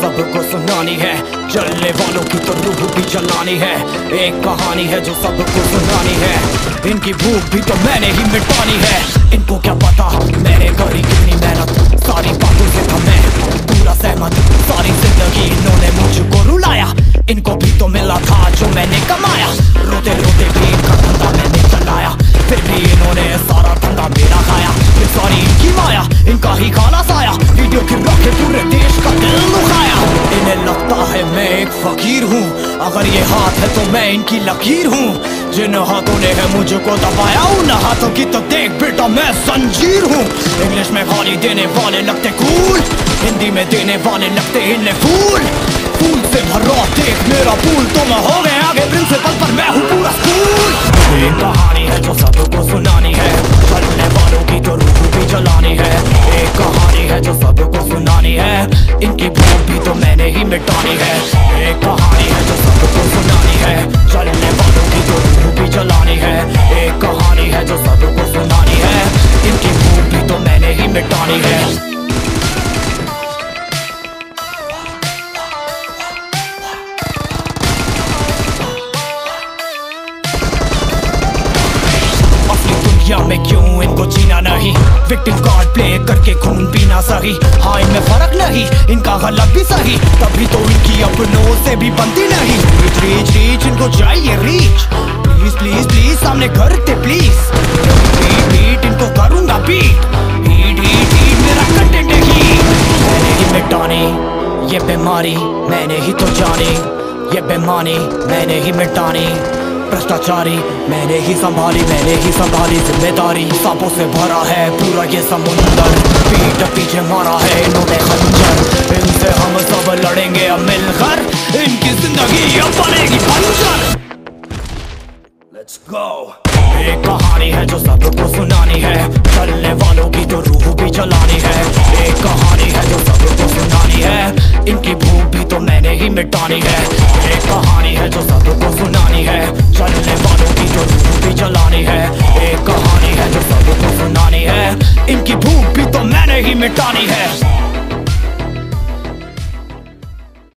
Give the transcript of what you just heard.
सबको सुनानी है, जलने वालों की तो रूह भी जलानी है। एक कहानी है जो सबको सुनानी है, इनकी भूख भी तो मैंने ही मिटानी है। इनको क्या पता मैंने करी कितनी मेहनत, सारी बातों से था मैं पूरा सहमत। सारी जिंदगी इन्होंने मुझको रुलाया, इनको भी तो मिला था जो मैंने कमाया। रोते रोते भी इनका धंधा मैंने चलाया, फिर भी इन्होंने सारा धंधा मेरा खाया। ये सारी इनकी माया, इनका ही खाना साया, वीडियो गिर रखे पूरे देश का दिल दुखाया। इन्हें लगता है मैं एक फकीर हूँ, अगर ये हाथ है तो मैं इनकी लकीर हूँ। जिन हाथों ने है मुझको दबाया, उन हाथों की तो देख बेटा मैं जंजीर हूँ। इंग्लिश में गाली देने वाले लगते कूल, हिंदी में देने वाले लगते इन्हें फूल। फूल से भरा देख मेरा फूल, तो मैं हो गया आगे प्रिंसिपल पर मैं हूँ पूरा स्कूल। एक कहानी है जो सबको सुनानी है, चलने वालों की तो रूह भी जलानी है। एक कहानी है जो सबको सुनानी है, इनकी भूख भी तो मैंने ही मिटानी है। एक कहानी है जो सबको सुनानी है, चलने वालों की तो रूह भी जलानी है। एक कहानी है जो सबको सुनानी है, इनकी भूख भी तो मैंने ही मिटानी है। में क्यों इनको जीना नहीं, विक्टिम कार्ड प्ले करके खून पीना सही। हाँ इनमें फर्क नहीं, इनका गलत भी सही, तभी तो इनकी अपनों से भी बनती नहीं। रीच रीच रीच इनको चाहिए रीच, प्लीज प्लीज प्लीज सामने करते प्लीज। बीट बीट इनको करूंगा बीट, हीट हीट हीट मेरा कंटेंट है हीट। मैंने ही मिटानी ये बीमारी, मैंने ही तो जानी ये बेमानी, मैंने ही मिटानी भ्रष्टाचारी, मैंने ही संभाली जिम्मेदारी। सांपों से भरा है पूरा ये समुंदर, पीठ पीछे मारा है इन्होंने खंजर। इनसे हम सब लड़ेंगे अब मिलकर, इनकी जिंदगी अब बनेगी बंजर। Let's go। एक कहानी है जो सबको सुनानी है, चलने वालों की तो रूह भी जलानी है। एक कहानी है जो सबको सुनानी है, इनकी भूख भी तो मैंने ही मिटानी है। एक कहानी है जो सबको सुनानी है, चलने वालों की तो रूह भी जलानी है। एक कहानी है जो सबको सुनानी है, इनकी भूख भी तो मैंने ही मिटानी है।